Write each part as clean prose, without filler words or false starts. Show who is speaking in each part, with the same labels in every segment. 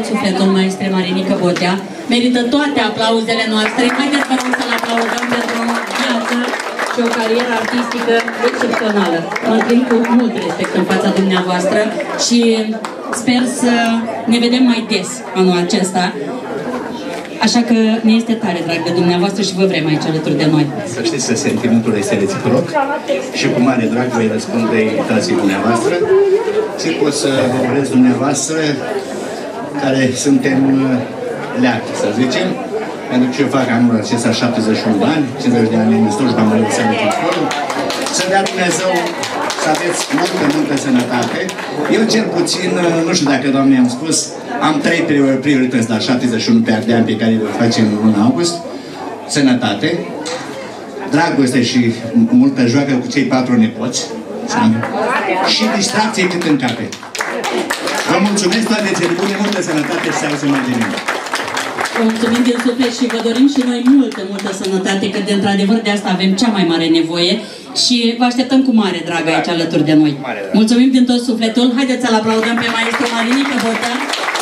Speaker 1: sufletul, maestre Marinica Botea. Merită toate aplauzele noastre. Haideți, vă rog, să-l aplaudăm pentru o viață și o carieră artistică excepțională. Mă întâln cu mult respect în fața dumneavoastră și sper să ne vedem mai des anul acesta. Așa că ne este tare drag de dumneavoastră și vă vrem aici alături de noi.
Speaker 2: Să știți că sentimentul este reciproc și cu mare drag voi răspunde invitației dumneavoastră. Ce pot să vă urez dumneavoastră, care suntem leaci, să zicem, pentru că eu fac anul acesta 71 de ani, 50 de ani în slujba Mării Sănătății acolo. Să dea Dumnezeu să aveți multă sănătate. Eu cel puțin, nu știu dacă doamne am spus, am 3 priorități la 71 de ani pe care le facem în luna august. Sănătate, dragoste și multă joacă cu cei 4 nepoți și distracție cât în cape. Vă mulțumesc, toate cele bune, multă sănătate și să auzim mai de mine.
Speaker 1: Vă mulțumim din suflet și vă dorim și noi multă sănătate, că de într-adevăr de asta avem cea mai mare nevoie și vă așteptăm cu mare drag aici alături de noi. Mulțumim din tot sufletul. Haideți să-l aplaudăm pe maestru Marinica Botea.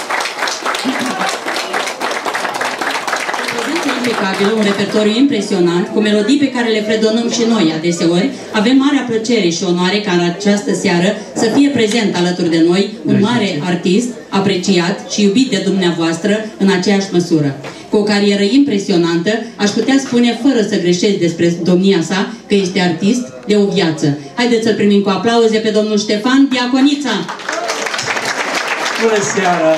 Speaker 1: Impecabilă, un repertoriu impresionant, cu melodii pe care le fredonăm și noi adeseori. Avem marea plăcere și onoare ca în această seară să fie prezent alături de noi un mare artist, apreciat și iubit de dumneavoastră în aceeași măsură. Cu o carieră impresionantă, aș putea spune, fără să greșesc despre domnia sa, că este artist de o viață. Haideți să-l primim cu aplauze pe domnul Ștefan Diaconița!
Speaker 3: Bună seara!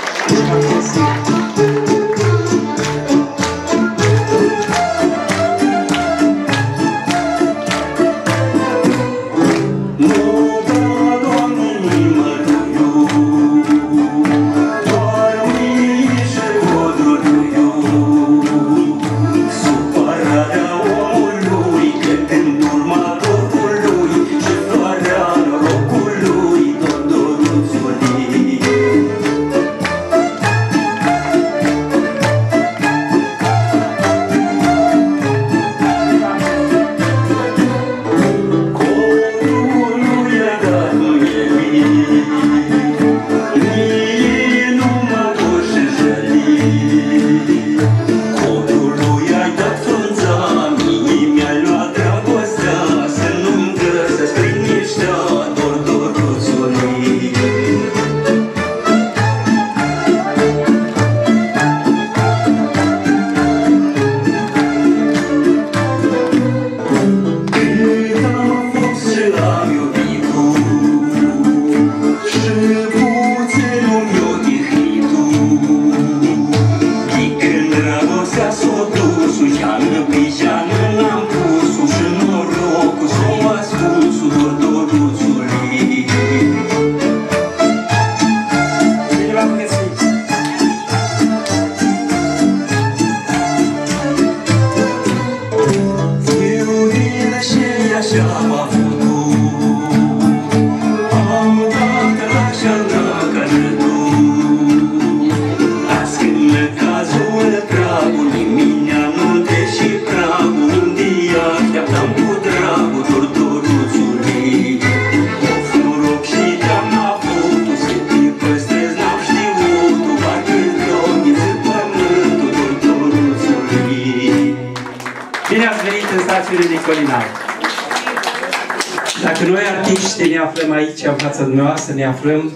Speaker 3: Dacă noi artiști ne aflăm aici în fața dumneavoastră, ne aflăm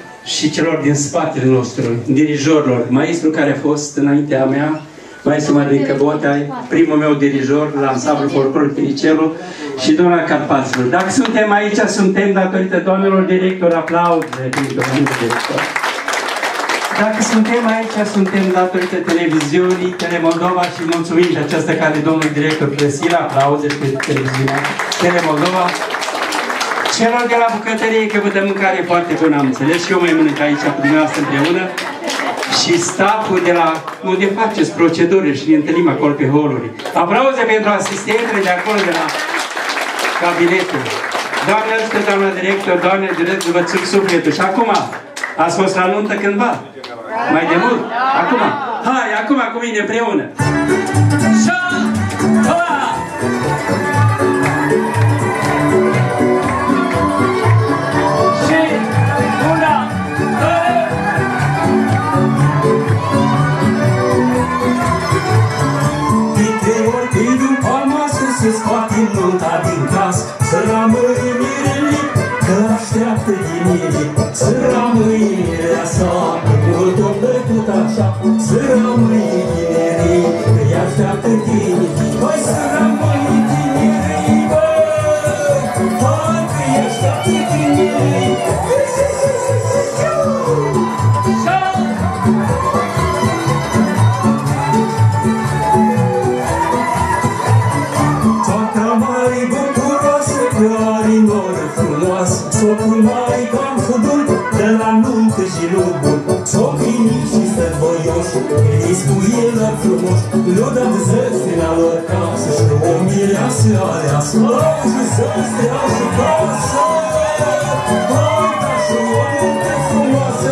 Speaker 3: și celor din spatele nostru, dirijorilor, maestru care a fost înaintea mea, maestru Marinica Botea, primul meu dirijor la ansamblul folclor Piricelu și doamna Carpaților. Dacă suntem aici, suntem datorită doamnelor directori, aplauze pentru doamnelor directori. Dacă suntem aici, suntem datorită televiziunii Telemoldova și mulțumim de această cale domnului director Plesila, aplauze pentru televiziunea Telemoldova. Celor de la bucătărie, că vă dă mâncare foarte bună, am înțeles, și eu mai mănânc aici cu dumneavoastră împreună. Și staful de la unde faceți proceduri și ne întâlnim acolo pe holuri. Aplauze pentru asistentele de acolo, de la cabinetul. Doamne ajută, doamna director, doamne director, vă țin sufletul. Și acum, ați fost la nuntă cândva? Mai de mult? Acum? Hai, acum cu mine împreună!
Speaker 4: din casă, să rămâi mirele, că așteaptă tinerii, să rămâi mirea sa, mult o plăcut așa, să rămâi tinerii, că-i așteaptă tinerii, hai să rămâi tinerii, băi, hai că-i așteaptă tinerii. Socul mai cam fudul, de la nuntă și lubul, socrii mici și sărbăioși, îi spuie la frumos, le-o dat zăstina lor casă, și o mireasă aleasă, auzi să-mi stea și casă, hai da și o nuntă frumoasă.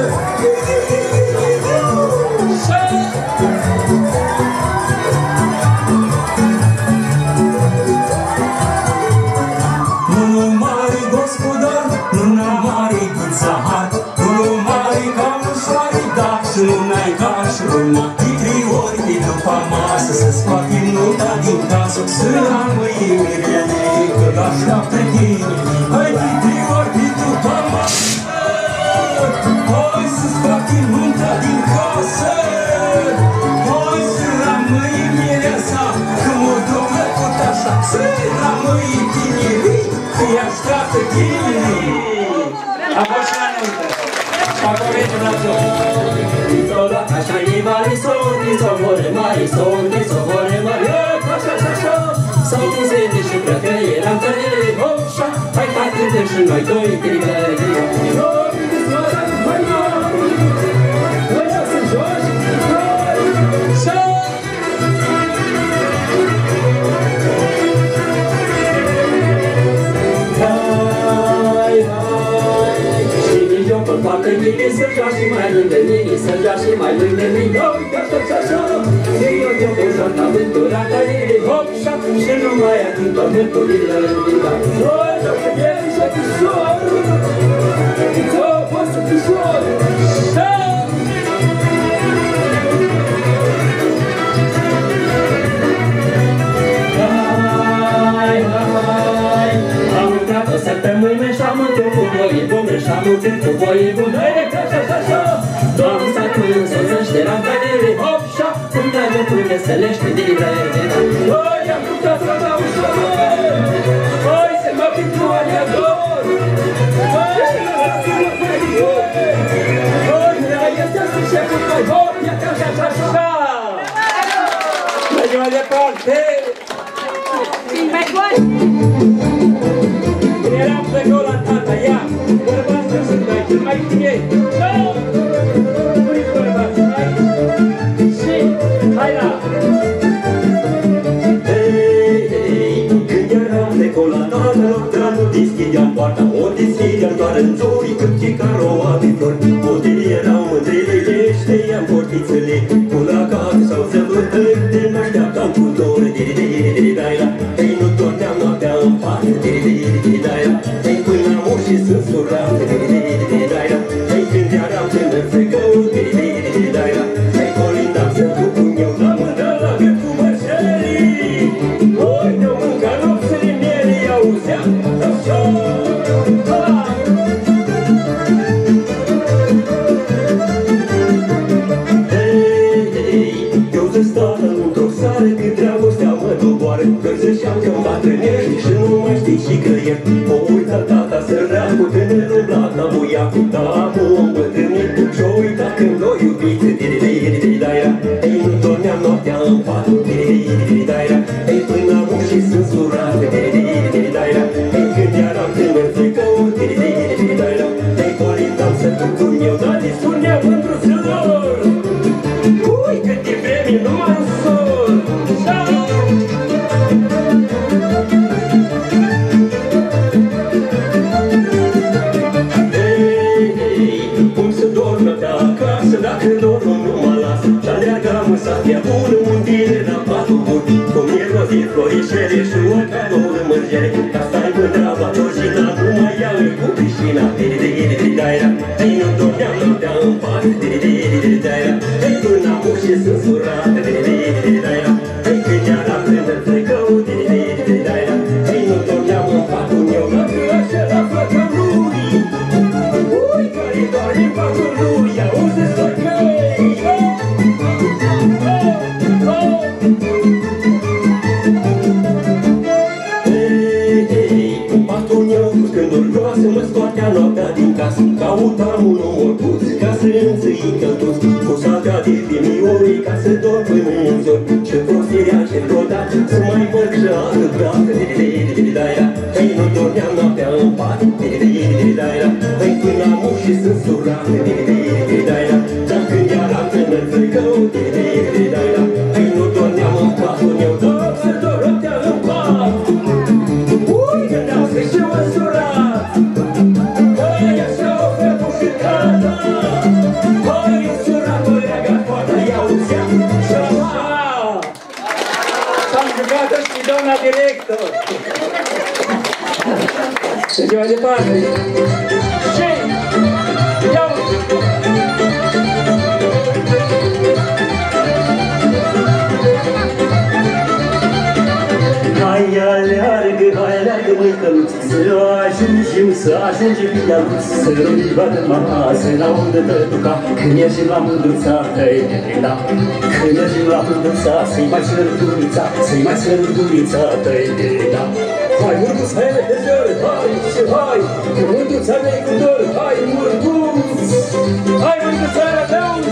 Speaker 4: Nu n-ai ca și urma, de 3 ori de după masă, să scoate nota din casă, să rămâi mirele, că așteaptă tine. Hai de 3 ori de după masă, hai să scoate nota din casă, hai să rămâi mirele sa, că mă-o plăcut așa, să rămâi tinerii, că-i așteaptă tinerii.
Speaker 3: A fost la nuntă, și acum vezi la joc. Așa e mare son, disovore mare son, disovore mare, așa, așa, s-au pus de și plăcă, eram tările, hopșa, hai tatăte și noi doi, trigări, noi, dismăra, mai mari, noi să se joci, noi, așa. Hai, hai, și nici eu pe toată mine să joace mai lângă mine, să joace mai lângă mine, oi, așa, așa, eu te-o pus-o aventura tăile, hopșa, și nu mai ating pământurile lângă. Noi, dacă ești și pișor, ți-o pus pișor, așa. Hai, hai, am lucrat o săptămână și-am întâlnit cu voie bună, și-am întâlnit cu voie bună, așa, așa, Doamne, s-a când soțește rampanele, hopșa, când trage până stălește din revena. Oi, am putea să dau ușor, oi, se mă pentru aleador, oi, și mă lasă-mă fără, oi, rea este să șeful mai hop, ia ca așa, așa. Mergem mai departe.
Speaker 5: Mai bun!
Speaker 3: Eram pe gol la tata, ia, bărbați sunt aici, mai tineri. Hai la! Hei, hei, când eram de colatată, loctranul deschideam poarta, o deschideam doar în zori, cât ce caroa de flori. Potele erau mândrele, știam portițele, cu la casă sau sărbătări, te n-așteaptam cu dor, diri-diri-diri-dai-la. Hei, nu dormeam noaptea în pat, diri-diri-diri-dai-la. Hei, până am ușii sunt surat, diri-diri-diri-dai-la. Hei, când eram tânăr fregău, diri-diri-diri-dai-la. Hei, colindam să duc un eu la mână la gât cu mărșelii. Oi, ne-o mânca nopțele mele, auzeam, așa, ha! Hei, hei, eu să stau într-o seară când dragostea mă doboară, că zășeam că-mi bătrânești și nu mai știi și că ești. O uitat tata sărean cu tânărul blat la buiacul, dar am îmbătrânit și-o uitat când l-o iubit, diri-diri-diri-dai-ra. Ei, nu dormeam noaptea în pat, diri-diri-diri-dai-ra. Ei, până am ușii sunt surat, diri-diri-diri-dai-ra. Ei, când eram tânăr flecău, diri-diri-diri-dai-ra. Ei, colindam să duc un eu, dar dispuneam mândruților. Ui, cât de vreme numai ușor, așa! Cum să dorm noaptea acasă, dacă dormul nu mă lasă. Și-aleargam în satia bună, undile la patul bun, cu mirozii florișele și o cadou de mângere. Ca stai mândra la torjina, nu mai iau-i cu prișina, diri-diri-diri-dai-ra. Ei, nu dormeam noaptea în pat, diri-diri-diri-dai-ra. Ei, până am ușii sunt surat, diri-diri-diri-dai-ra. Ei, când eram tânăr flecău, diri-diri-diri-dai-ra. Ei, nu dormeam
Speaker 4: Noaptea, noaptea din casă, cautam un omorcut, ca să înțăi căltuți, cu saltea de pimiori, ca să dorm până în zori. Ce prostirea și vreodată, să mai văd și altă dată. Hei, nu dormeam noaptea în pat, hei, până am și sunt surat. Dar când eram tânăr fricău, hei, nu dormeam în patul meu, dar să dorm noaptea în pat. Ui, gândeam să și măsurat. Hai, așa o fetul și cata. Hai, însurat, băreaga toată, i-auzea și așa.
Speaker 3: S-am jucat și doamna director. Deci mai departe. Ce? Iau!
Speaker 4: Hai, aleargă, măi căluț, să ajungem la lux, să nu-i vadă mama, să n-audă tătuca, când ieșim la mândruța, tăi-tăi-da. Când ieșim la mândruța, să-i mai sărăturița, să-i mai sărăturița, tăi-tăi-da. Hai, mândruț, hai, repezor, hai și hai, că mândruța mea-i cu dor, hai, mândruț, hai, mândruța rădăuț.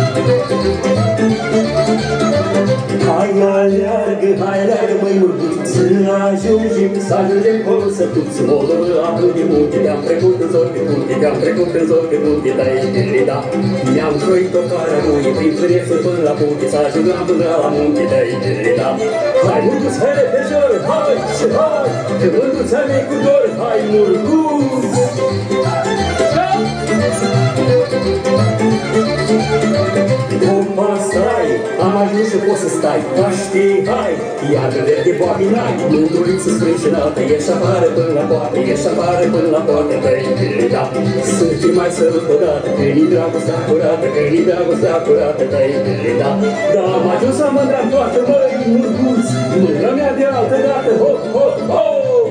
Speaker 4: Hai, aleargă, măi mândruț, să ajungem acolo să tuți, molul apă din munte, te-am trecut în zori de munte, te-am trecut în zori de munte, da. Mi-am croit o cara lui, prin frânețuri până la punte, să ajungem până la munte, da. Hai, mândruț, hai, repejor, hai și hai, că mândruța mea-i cu dor, hai, mândruț. Opa, stai, am ajuns și poți să stai, ca știi, hai, iară verde boabi n-ai, mândruliță sprâncinată, ieși afară până la poartă, ieși afară până la poartă, băi, da. Să fii mai sărut odată, că-i dragostea curată, că-i dragostea curată, băi, da. Da, am ajuns să mă îndream toată, băi, mândruț, mâna mea de altă dată, ho, ho, ho!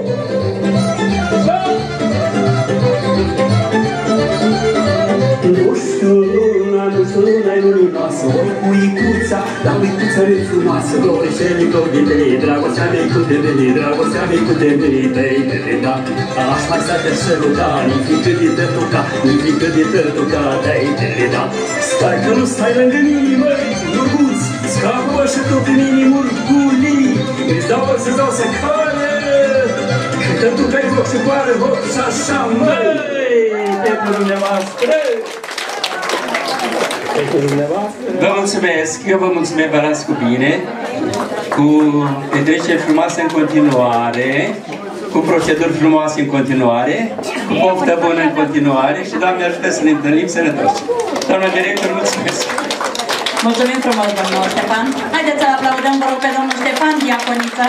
Speaker 4: Nu știu luna-i lunii masă, ori cu icuța, dar uicuța mea-i frumoasă, Glorișeni, Gloribei, dragostea mea-i cu temei, dragostea mea-i cu temei, da. Aș mai sta te săruta, ni-i frică de tătuca, ni-i frică de tătuca, da. Stai că nu stai lângă mine, măi, murguț, scapă-mă și tu pe mine, murgulii, îți dau să-ți dau să care, că tătuca-i foc și coară, foc și așa, măi, pentru dumneavoastră.
Speaker 3: Vă mulțumesc, eu vă mulțumesc, vă las cu bine, cu petreceri frumoase în continuare, cu proceduri frumoase în continuare, cu poftă bună în continuare și Doamne ajută să ne întâlnim sănătoși. Doamna director, mulțumesc!
Speaker 1: Mulțumim frumos, domnul Ștefan. Haideți să-l aplaudăm, vă rog, pe domnul Ștefan Diaconiță.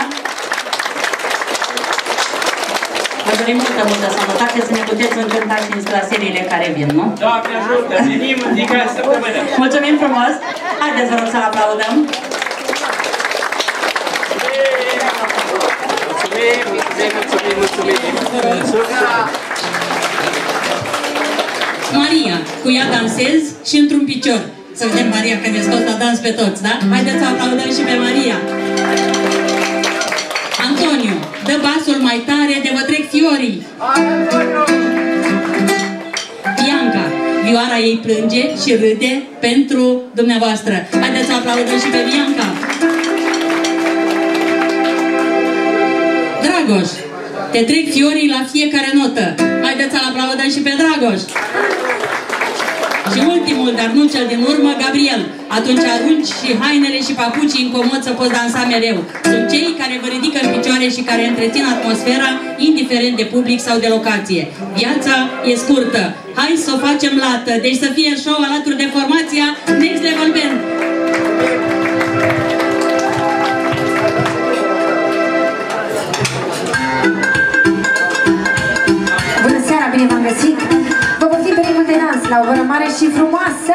Speaker 1: Vă dorim multă sănătate, să ne puteți încânta și la seriile care vin, nu?
Speaker 3: Doamne ajută, venim în fiecare săptămână.
Speaker 1: Mulțumim frumos! Haideți, vă rog, să-l aplaudăm.
Speaker 3: Mulțumim!
Speaker 1: Maria, cu ea dansez și într-un picior. Să vedem Maria că ne scos la dans pe toți, da? Haideți să aplaudăm și pe Maria. Antonio, dă basul mai tare de vă trec fiorii. Bianca, vioara ei plânge și râde pentru dumneavoastră. Haideți să aplaudăm și pe Bianca. Dragoș, te trec fiorii la fiecare notă. Haideți să-l aplaudăm și pe Dragoș. Și ultimul, dar nu cel din urmă, Gabriel. Atunci arunci și hainele și papucii incomod să poți dansa mereu. Sunt cei care vă ridică în picioare și care întrețin atmosfera, indiferent de public sau de locație. Viața e scurtă. Hai să o facem lată. Deci să fie show alături de formația Next Level Band.
Speaker 6: Bună seara, bine v-am găsit! Vă poftim pe ritmul de dans la o oră mare și frumoasă!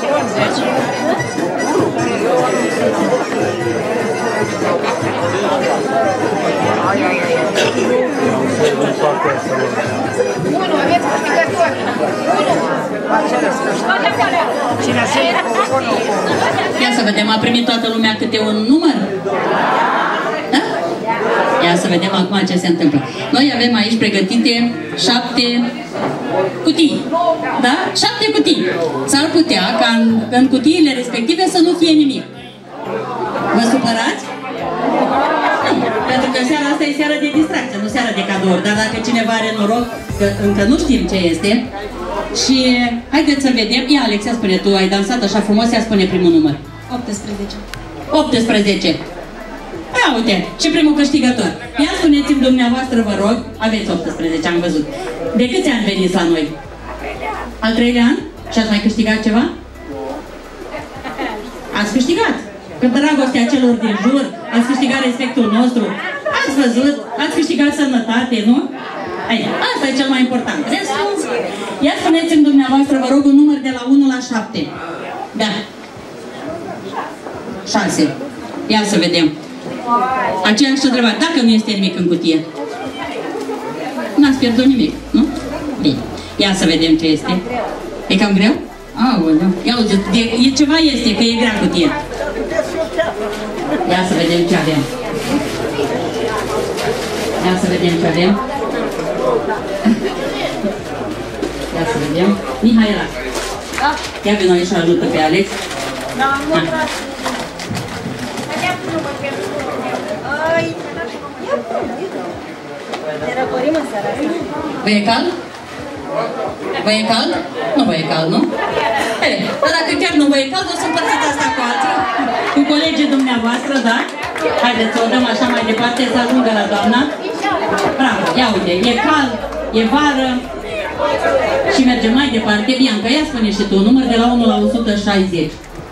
Speaker 1: Ia să vedem, a primit toată lumea câte un număr? Da? Ia să vedem acum ce se întâmplă. Noi avem aici pregătite 7 cutii. Da? 7 cutii. S-ar putea ca în cutiile respective să nu fie nimic. Vă supărați? Nu, pentru că seara asta e seara de distracție, nu seara de cadouri. Dar dacă cineva are noroc, că încă nu știm ce este, și haideți să vedem. Ia, Alexia, spune, tu ai dansat așa frumos, ia spune primul număr.
Speaker 5: 18.
Speaker 1: 18. Ia uite, și primul câștigător. Ia spuneți-mi dumneavoastră, vă rog, aveți 18, am văzut. De câți ani veniți la noi? Al 3-lea an? Și ați mai câștigat ceva? Ați câștigat. Că dragostea celor din jur, ați câștigat respectul nostru, ați văzut, ați câștigat sănătate, nu? Hai, asta e cel mai important. Ia spuneți-mi dumneavoastră, vă rog, un număr de la 1 la 7. Da. 6. Ia să vedem. Aceeași întrebare. Dacă nu este nimic în cutie, n-ați pierdut nimic, nu? Bine. Ia să vedem ce este. E cam greu? Aoleu. Ia uite, e ceva este, că e grea cutie. Ia să vedem ce avem. Ia să vedem ce avem. Ia să vedem. Mihaela. Ia vino aici și ajută pe Alex. Vă e cald? Vă e cald? Nu vă e cald, nu? Ei, dar dacă chiar nu vă e cald, o să împărțiți asta cu alții, cu colegii dumneavoastră, da? Haideți să o dăm așa mai departe, să ajungă la doamna. Bravo, ia uite, e cald, e vară și mergem mai departe. Bianca, ia spune și tu, număr de la 1 la 160.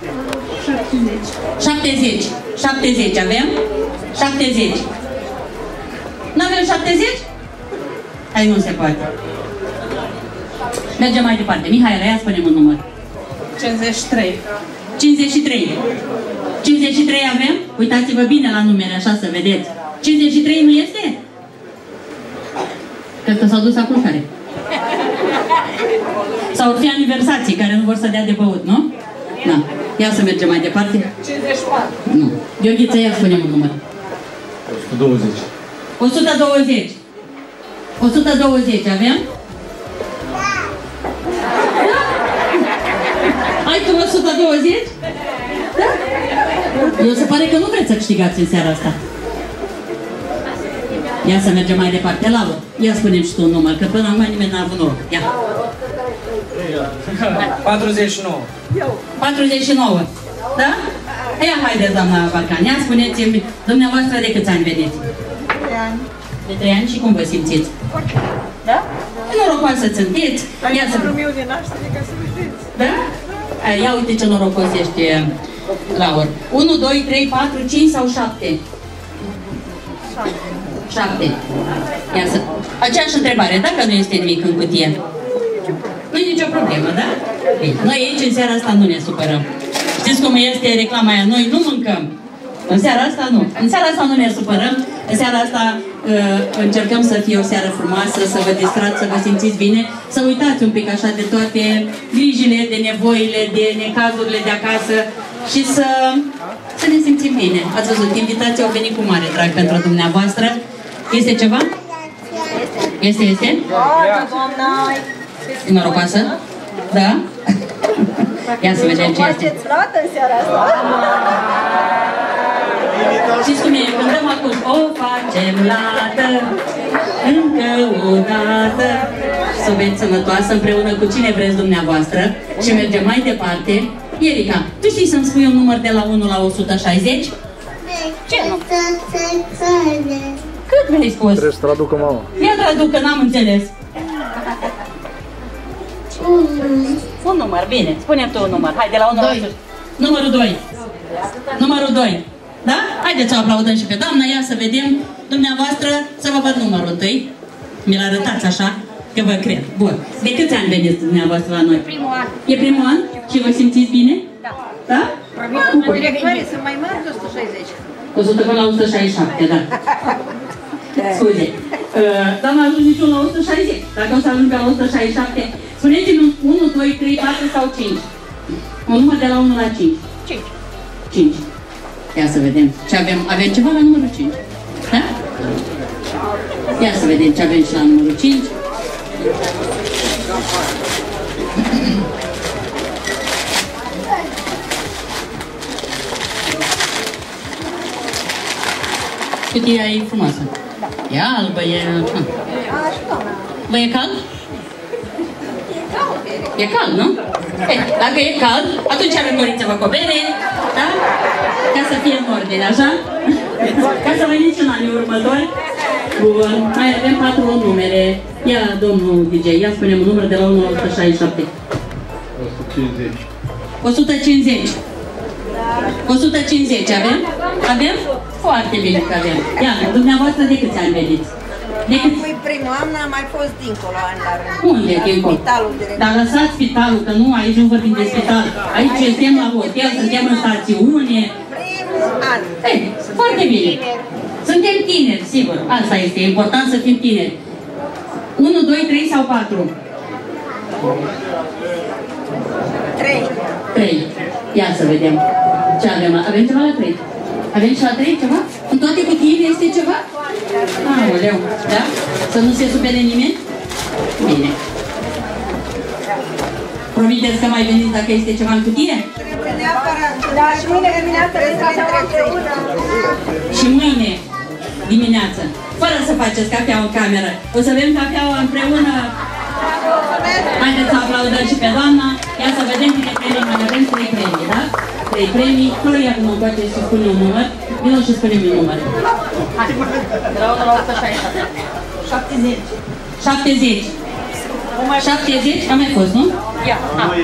Speaker 1: 70. 70 avem? 70. N-avem 70? Hai, nu se poate. Mergem mai departe. Mihaela, ia spune-mi un număr.
Speaker 5: 53.
Speaker 1: 53. 53 avem? Uitați-vă bine la numere, așa să vedeți. 53 nu este? Cred că s-au dus la culcare. Sau fi aniversații care nu vor să dea de băut, nu? Da. Ia să mergem mai departe.
Speaker 5: 54.
Speaker 1: Nu. Gheorghiță, ia spune un număr.
Speaker 7: 120.
Speaker 1: 120. 120 avem? Ai tu 120? Da? Eu se pare că nu vreți să câștigați în seara asta. Ia să mergem mai departe. Laura, ia spune-mi și tu un număr, că până acum nimeni n-a avut noroc. Ia.
Speaker 8: 49.
Speaker 1: 49. Da? Ia, haideți, doamna Balcan, ia spuneți-mi, dumneavoastră de câți ani veniți?
Speaker 5: 3 ani.
Speaker 1: De 3 ani și cum vă simțiți?
Speaker 5: Da?
Speaker 1: Norocoasă să sunteți. Ia să...
Speaker 5: Numărul meu de naștere, ca să vedeți.
Speaker 1: Da? Ia uite ce norocos ești, Laura. 1, 2, 3, 4, 5 sau 7? 7. Ia să... Aceeași întrebare, dacă nu este nimic în cutie? Nu e nicio problemă, da? Bine. Noi aici în seara asta nu ne supărăm. Știți cum este reclama aia? Noi nu mâncăm. În seara asta nu. În seara asta nu ne supărăm. În seara asta încercăm să fie o seară frumoasă, să vă distrați, să vă simțiți bine, să uitați un pic așa de toate grijile, de nevoile, de necazurile de acasă și să ne simțim bine. Ați văzut, invitații au venit cu mare drag pentru dumneavoastră. Este ceva? Este?
Speaker 5: Da, doamna!
Speaker 1: E norocoasă? Da? Ia să vedem ce este.
Speaker 5: Faceți frată în seara asta?
Speaker 1: Știți cum e? Când dăm acum, o facem lată, încă o dată. Să veți sănătoasă împreună cu cine vreți dumneavoastră și mergem mai departe. Erica, tu știi să-mi spui un număr de la 1 la 160? Ce nu? Cât mi-ai spus?
Speaker 7: Trebuie să traducă mama.
Speaker 1: Ia traducă, n-am înțeles. Un număr, bine. Spune-mi tu un număr. Hai, de la 1 la 160. Numărul 2. Numărul 2. Da? Haideți să o aplaudăm și pe doamna. Ia să vedem dumneavoastră, să vă văd numărul întâi. Mi-l arătați așa, că vă cred. Bun. De câți ani veniți dumneavoastră la noi?
Speaker 5: Primul an.
Speaker 1: E primul an? Și vă simțiți bine?
Speaker 5: Da.
Speaker 1: Da?
Speaker 5: Directoare sunt mai mari de 160.
Speaker 1: 100 până la 167, da. Scuze. Dar nu ajung niciun la 160. Dacă o să ajungă la 167, spuneți-mi 1, 2, 3, 4 sau 5. Un număr de la 1 la 5.
Speaker 5: 5.
Speaker 1: 5. Ia să vedem ce avem. Avem ceva la numărul 5. Da? Ia să vedem ce avem și la numărul 5. Cutia e frumoasă. E albă, e... Vă e cald? E cald, nu? Dacă e cald, atunci răcoriți-vă cu bere, da? Ca să fie în ordine, așa? Ca să veniți în anii următori. Bun, mai avem 4 numere. Ia, domnul DJ, ia spunem un număr de la 1 la 167.
Speaker 7: 150.
Speaker 1: 150. 150 avem? Avem? Foarte bine că avem. Ia, dumneavoastră de câți ani veniți?
Speaker 5: Păi primul an am mai fost dincolo, an la rând.
Speaker 1: Unde dincolo?
Speaker 5: Spitalul direct.
Speaker 1: Dar lăsați spitalul, că nu, aici nu vorbim de spital. Aici suntem la hotel, suntem în stațiune.
Speaker 5: Primul an.
Speaker 1: Ei, foarte bine. Suntem tineri, sigur. Asta este, e important să fim tineri. 1, 2, 3 sau 4?
Speaker 5: 3.
Speaker 1: 3. Ia să vedem. Ce avem? Avem ceva la 3? Avem și la 3 ceva? În toate cutiile este ceva? Aoleu, da? Să nu se supere nimeni? Bine. Promiteți că mai veniți dacă este ceva în cutie?
Speaker 5: Da, și mâine dimineață
Speaker 1: Și mâine dimineață, fără să faceți cafea în cameră. O să avem cafeaua împreună. Haideți să aplaudăm și pe doamna. Ia să vedem câte premii mai avem. 3 premii, da? 3 premii. Floria cum poate să spune un număr. Vino și spune un număr. Hai. De la 1 la 167. 70. 70. 70? Am mai fost, nu? Ia.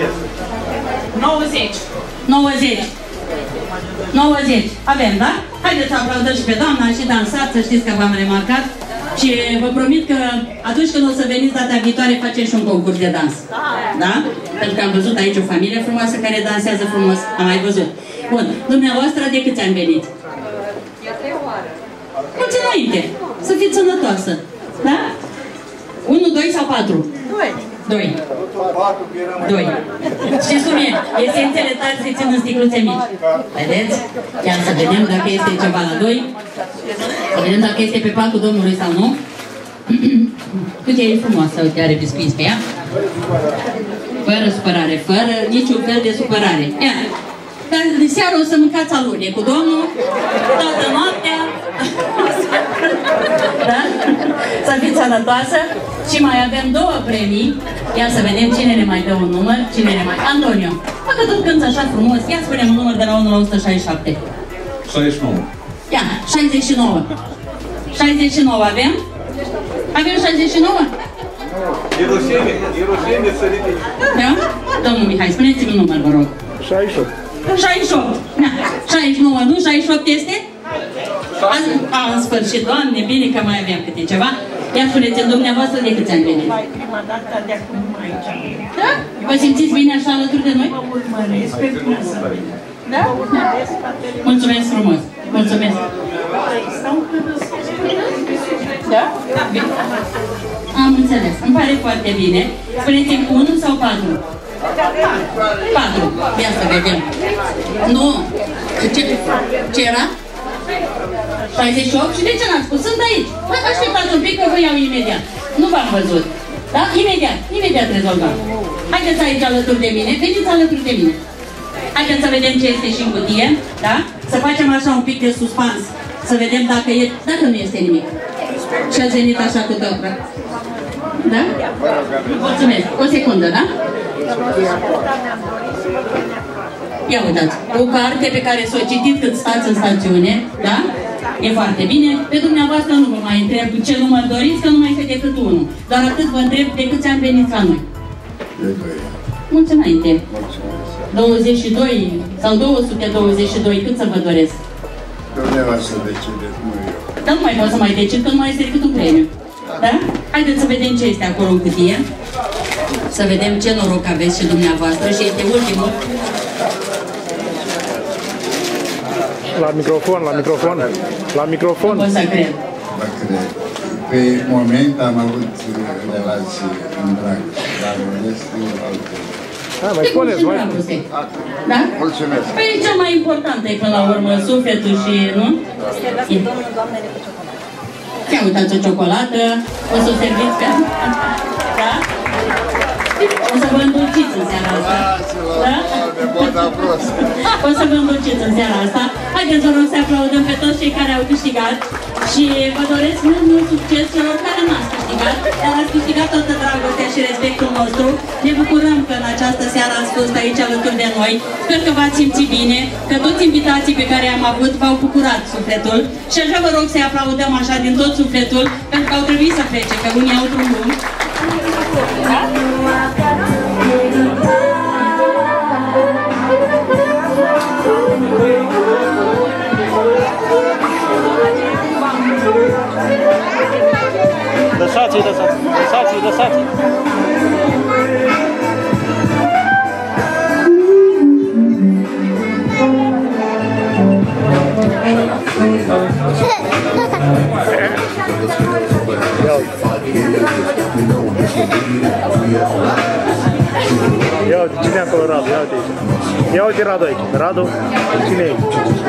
Speaker 1: 90. 90. 90. Avem, da? Haideți să aplaudăm și pe doamna și dansați, să știți că v-am remarcat. Și vă promit că atunci când o să veniți data viitoare facem și un concurs de dans. Da? Pentru că am văzut aici o familie frumoasă care dansează frumos. Am mai văzut. Bun. Dumneavoastră de câți ani veniți? Mulți înainte. Să fiți sănătoasă. Da? 1, 2 sau 4? 2. 2. Știți cum e? Esențele tari se țin în sticluțe mici. Vedeți? Chiar să vedem dacă este ceva la 2. Să vedem dacă este pe placul domnului sau nu. Cât e frumoasă, uite, are biscuiți pe ea. Fără supărare, fără niciun fel de supărare. Ia. Dar de seară o să mâncați alune cu domnul, toată noaptea. Da? Să fiți sănătoasă. Și mai avem 2 premii. Ia să vedem cine ne mai dă un număr. Cine ne mai... Antonio, dacă tot cânti așa frumos, ia spune-mi un număr de la 1 la 167.
Speaker 7: 69.
Speaker 1: Ia, 69. 69 avem? Avem 69?
Speaker 7: E rușine să ridici.
Speaker 1: Da? Domnul Mihai, spuneți-mi un număr, vă rog.
Speaker 7: 68.
Speaker 1: 68. Da. 69, nu? 68 este? În sfârșit, Doamne, bine că mai aveam câte ceva. Ia spuneți-mi dumneavoastră de câți ani veniți?
Speaker 8: Prima dată de acum aici.
Speaker 1: Da? Vă simțiți bine așa alături de noi?
Speaker 8: Vă urmăresc pe plasă.
Speaker 1: Da? Mulțumesc frumos. Mulțumesc. Da? Bine. Am înțeles. Îmi pare foarte bine. Spuneți-mi 1 sau 4? 4. Ia să vedem. Nu. Ce era? 68? Și de ce n-am spus? Sunt aici. Așteptați un pic că vă iau imediat. Nu v-am văzut. Da? Imediat rezolvăm. Haideți aici alături de mine. Veniți alături de mine. Haideți să vedem ce este și în cutie. Da? Să facem așa un pic de suspans. Să vedem dacă nu este nimic. Și ați venit așa cu tot. Da? Mulțumesc. O secundă, da? Ia uitați, o carte pe care s-o citiți când stați în stațiune, da? E foarte bine. Pe dumneavoastră nu vă mai întreb ce număr doriți, că nu mai este decât 1. Doar atât vă întreb de câți ani veniți la noi. Mulți înainte. 22 sau 222, cât să vă doresc?
Speaker 9: Dumneavoastră decideți, nu eu.
Speaker 1: Dar nu mai pot să mai decid, că nu mai este decât un premiu. Da? Haideți să vedem ce este acolo în cutie. să vedem ce noroc aveți și dumneavoastră și este ultimul.
Speaker 10: La microfon, la microfon, la microfon.
Speaker 1: Nu pot să cred.
Speaker 9: Pe moment am avut relații în dragoste, dar restul altfel.
Speaker 10: Da, mai spuneți, mai.
Speaker 1: Da?
Speaker 9: Mulțumesc.
Speaker 1: Păi cel mai important e până la urmă sufletul și, nu? Ia uitați o ciocolată, o să o serviți pe... Da? O să vă îndulciți în seara asta. Da? O să vă îndulciți în seara asta. Haideți, vă rog să aplaudăm pe toți cei care au câștigat și vă doresc mult succes celor care n-ați câștigat, dar ați câștigat toată dragostea și respectul nostru. Ne bucurăm că în această seară ați fost aici alături de noi. Sper că v-ați simțit bine, că toți invitații pe care i-am avut v-au bucurat sufletul și așa vă rog să-i aplaudăm așa din tot sufletul, pentru că au trebuit să plece, că unii au drum bun.
Speaker 10: Lăsați-i, lăsați-i, lăsați-i, lăsați-i. Ia uite, cine e acolo, Radu? Ia uite aici. Ia uite Radu aici. Radu, cine e aici?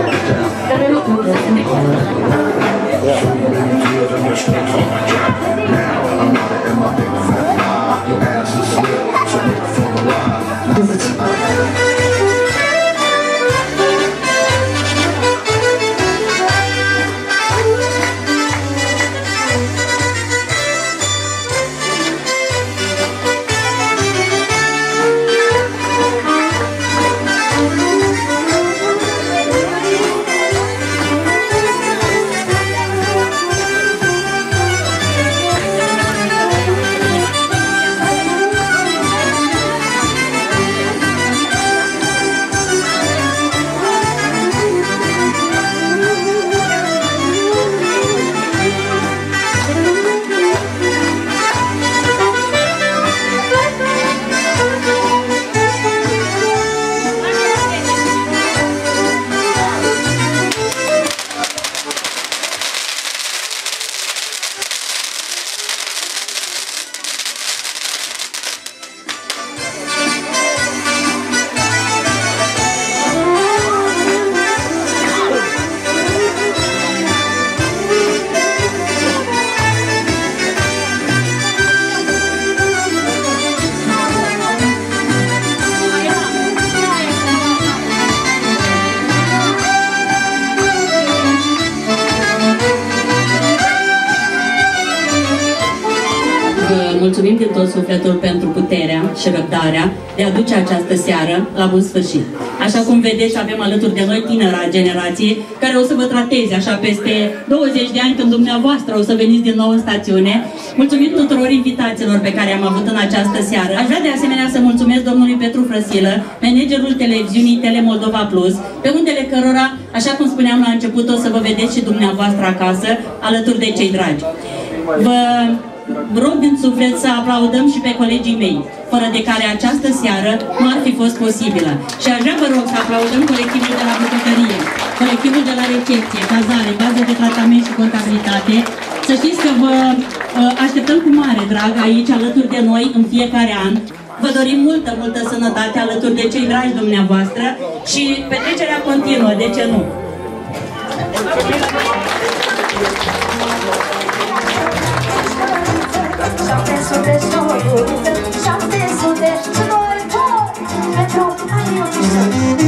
Speaker 1: Mulțumim din tot sufletul pentru puterea și răbdarea de a duce această seară la bun sfârșit. Așa cum vedeți, avem alături de noi tinera generație care o să vă trateze așa peste 20 de ani când dumneavoastră o să veniți din nou în stațiune. Mulțumim tuturor invitațiilor pe care am avut în această seară. Aș vrea de asemenea să mulțumesc domnului Petru Frăsilă, managerul televiziunii Tele Moldova Plus, pe undele cărora, așa cum spuneam la început, o să vă vedeți și dumneavoastră acasă, alături de cei dragi. Vă rog din suflet să aplaudăm și pe colegii mei, fără de care această seară nu ar fi fost posibilă. Și aș vrea, vă rog, să aplaudăm colectivul de la bucătărie, colectivul de la recepție, cazare, bază de tratament și contabilitate. Să știți că vă așteptăm cu mare drag aici, alături de noi, în fiecare an. Vă dorim multă, multă sănătate alături de cei dragi dumneavoastră și petrecerea continuă, de ce nu? 700 șoruri, 700 șoruri, pentru anii 800.